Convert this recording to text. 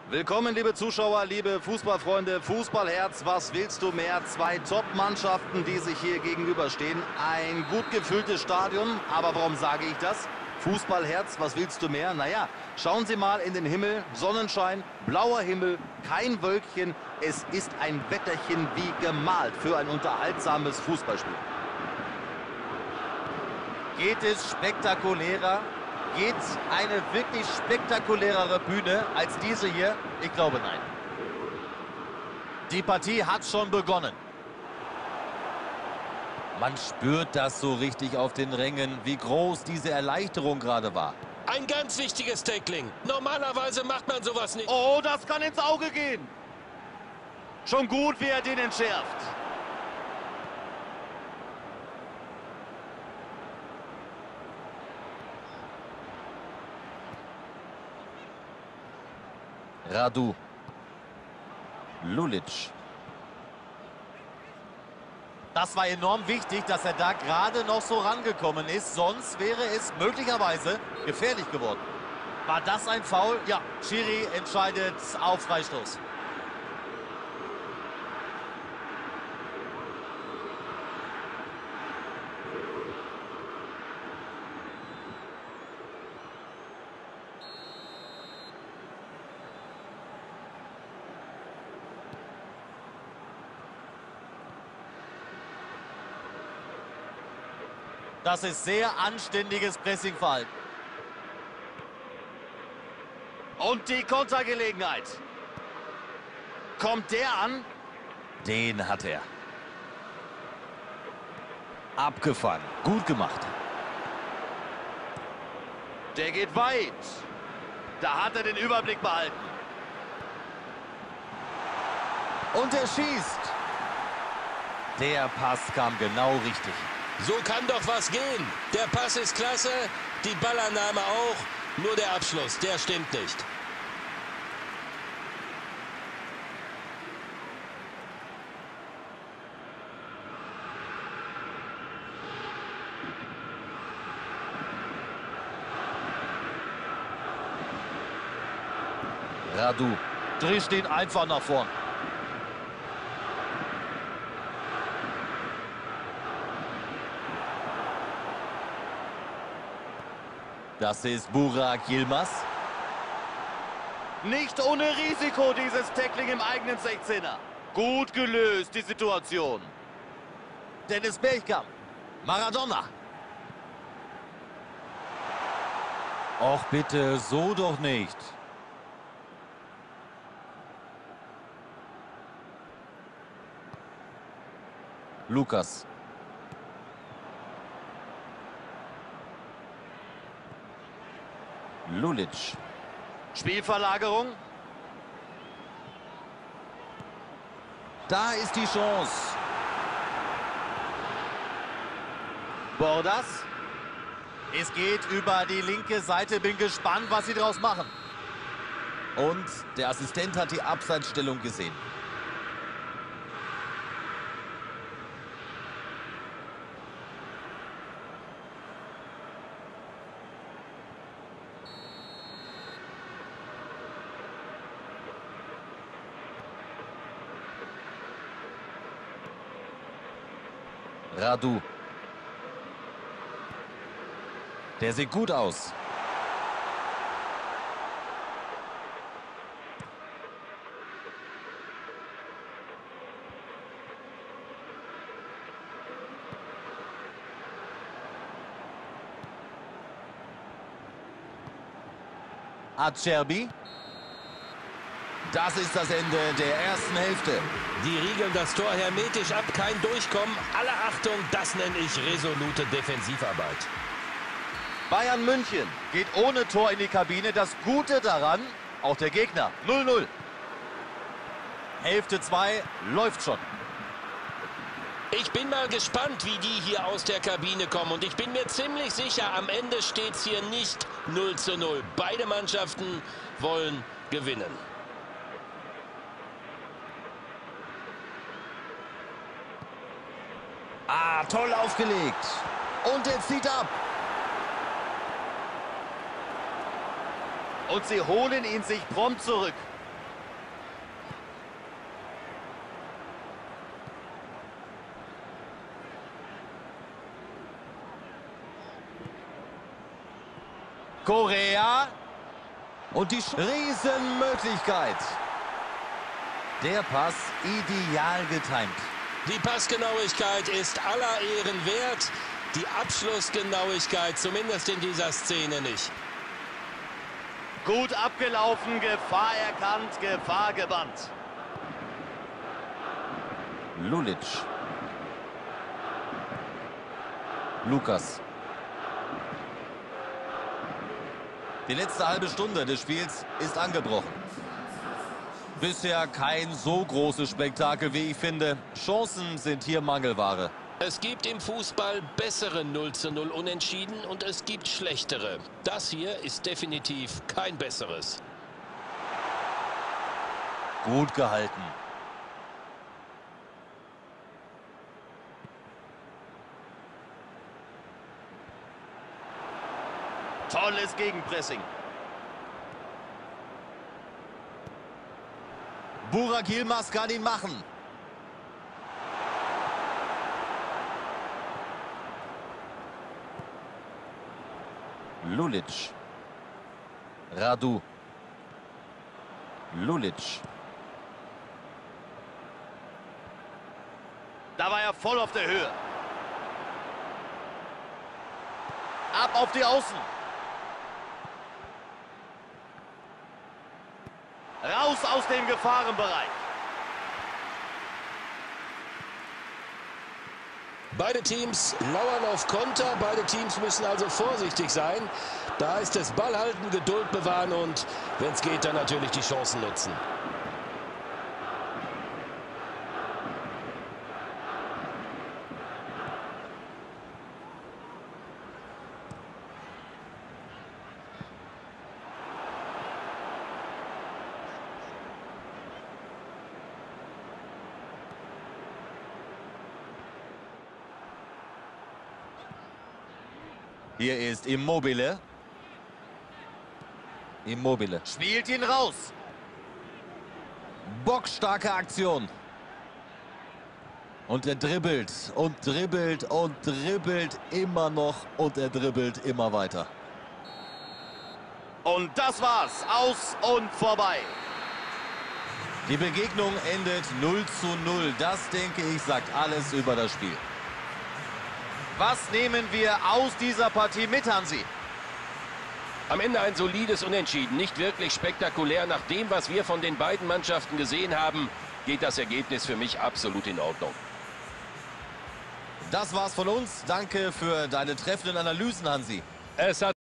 Willkommen, liebe Zuschauer, liebe Fußballfreunde, Fußballherz, was willst du mehr? Zwei Top-Mannschaften, die sich hier gegenüberstehen. Ein gut gefülltes Stadion, aber warum sage ich das? Fußballherz, was willst du mehr? Naja, schauen Sie mal in den Himmel, Sonnenschein, blauer Himmel, kein Wölkchen. Es ist ein Wetterchen wie gemalt für ein unterhaltsames Fußballspiel. Geht es spektakulärer? Geht eine wirklich spektakulärere Bühne als diese hier? Ich glaube, nein. Die Partie hat schon begonnen. Man spürt das so richtig auf den Rängen, wie groß diese Erleichterung gerade war. Ein ganz wichtiges Tackling. Normalerweise macht man sowas nicht. Oh, das kann ins Auge gehen. Schon gut, wie er den entschärft. Radu. Lulic. Das war enorm wichtig, dass er da gerade noch so rangekommen ist. Sonst wäre es möglicherweise gefährlich geworden. War das ein Foul? Ja, Schiri entscheidet auf Freistoß. Das ist sehr anständiges Pressingverhalten. Und die Kontergelegenheit. Kommt der an? Den hat er. Abgefangen. Gut gemacht. Der geht weit. Da hat er den Überblick behalten. Und er schießt. Der Pass kam genau richtig. So kann doch was gehen. Der Pass ist klasse, die Ballannahme auch. Nur der Abschluss, der stimmt nicht. Radu drischt ihn einfach nach vorn. Das ist Burak Yilmaz. Nicht ohne Risiko dieses Tackling im eigenen 16er. Gut gelöst, die Situation. Dennis Bergkamp. Maradona. Och bitte, so doch nicht. Lukas. Lulic. Spielverlagerung. Da ist die Chance. Bordas. Es geht über die linke Seite. Bin gespannt, was sie daraus machen. Und der Assistent hat die Abseitsstellung gesehen. Radu. Der sieht gut aus. Acerbi. Das ist das Ende der ersten Hälfte. Die riegeln das Tor hermetisch ab, kein Durchkommen. Alle Achtung, das nenne ich resolute Defensivarbeit. Bayern München geht ohne Tor in die Kabine. Das Gute daran, auch der Gegner, 0-0. Hälfte 2 läuft schon. Ich bin mal gespannt, wie die hier aus der Kabine kommen. Und ich bin mir ziemlich sicher, am Ende steht es hier nicht 0-0. Beide Mannschaften wollen gewinnen. Ah, toll aufgelegt. Und er zieht ab. Und sie holen ihn sich prompt zurück. Korea. Und die Riesenmöglichkeit. Der Pass ideal getimt. Die Passgenauigkeit ist aller Ehren wert. Die Abschlussgenauigkeit zumindest in dieser Szene nicht. Gut abgelaufen, Gefahr erkannt, Gefahr gebannt. Lulic. Lukas. Die letzte halbe Stunde des Spiels ist angebrochen. Bisher kein so großes Spektakel, wie ich finde. Chancen sind hier Mangelware. Es gibt im Fußball bessere 0:0 Unentschieden und es gibt schlechtere. Das hier ist definitiv kein besseres. Gut gehalten. Tolles Gegenpressing. Burak Yilmaz kann ihn machen. Lulic. Radu. Lulic. Da war er voll auf der Höhe. Ab auf die Außen. Raus aus dem Gefahrenbereich. Beide Teams lauern auf Konter. Beide Teams müssen also vorsichtig sein. Da ist es Ball halten, Geduld bewahren und, wenn es geht, dann natürlich die Chancen nutzen. Hier ist Immobile. Immobile. Spielt ihn raus. Bockstarke Aktion. Und er dribbelt und dribbelt und dribbelt immer noch und er dribbelt immer weiter. Und das war's. Aus und vorbei. Die Begegnung endet 0:0. Das, denke ich, sagt alles über das Spiel. Was nehmen wir aus dieser Partie mit, Hansi? Am Ende ein solides Unentschieden. Nicht wirklich spektakulär. Nach dem, was wir von den beiden Mannschaften gesehen haben, geht das Ergebnis für mich absolut in Ordnung. Das war's von uns. Danke für deine treffenden Analysen, Hansi. Es hat